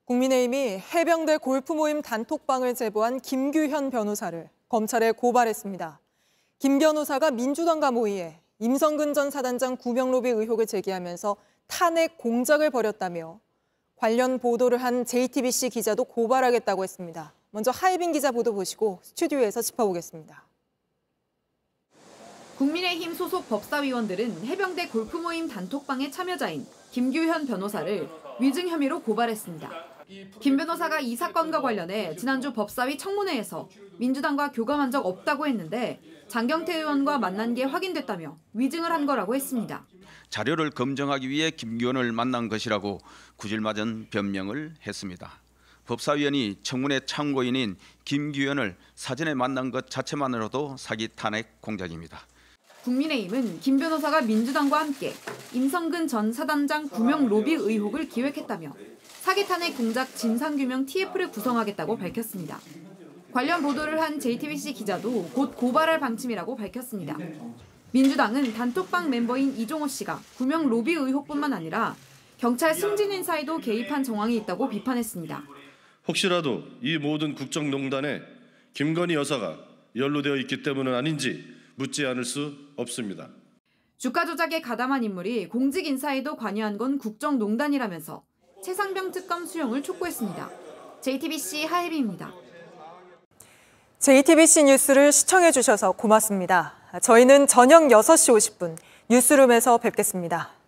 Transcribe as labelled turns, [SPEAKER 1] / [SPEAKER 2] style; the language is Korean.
[SPEAKER 1] 국민의힘이 해병대 골프 모임 단톡방을 제보한 김규현 변호사를 검찰에 고발했습니다. 김 변호사가 민주당과 모의해 임성근 전 사단장 구명 로비 의혹을 제기하면서 탄핵 공작을 벌였다며 관련 보도를 한 JTBC 기자도 고발하겠다고 했습니다. 먼저 하예빈 기자 보도 보시고 스튜디오에서 짚어보겠습니다.
[SPEAKER 2] 국민의힘 소속 법사위원들은 해병대 골프 모임 단톡방의 참여자인 김규현 변호사를 위증 혐의로 고발했습니다. 김 변호사가 이 사건과 관련해 지난주 법사위 청문회에서 민주당과 교감한 적 없다고 했는데 장경태 의원과 만난 게 확인됐다며 위증을 한 거라고 했습니다.
[SPEAKER 3] 자료를 검증하기 위해 김규현을 만난 것이라고 구질맞은 변명을 했습니다. 법사위원이 청문회 참고인인 김규현을 사전에 만난 것 자체만으로도 사기 탄핵 공작입니다.
[SPEAKER 2] 국민의힘은 김 변호사가 민주당과 함께 임성근 전 사단장 구명 로비 의혹을 기획했다며 사기 탄핵 공작 진상규명 TF를 구성하겠다고 밝혔습니다. 관련 보도를 한 JTBC 기자도 곧 고발할 방침이라고 밝혔습니다. 민주당은 단톡방 멤버인 이종호 씨가 구명 로비 의혹뿐만 아니라 경찰 승진 인사에도 개입한 정황이 있다고 비판했습니다.
[SPEAKER 4] 혹시라도 이 모든 국정농단에 김건희 여사가 연루되어 있기 때문은 아닌지 묻지 않을 수 없습니다.
[SPEAKER 2] 주가 조작에 가담한 인물이 공직 인사에도 관여한 건 국정농단이라면서 최상병 특검 수용을 촉구했습니다. JTBC 하예빈입니다.
[SPEAKER 1] JTBC 뉴스를 시청해 주셔서 고맙습니다. 저희는 저녁 6시 50분 뉴스룸에서 뵙겠습니다.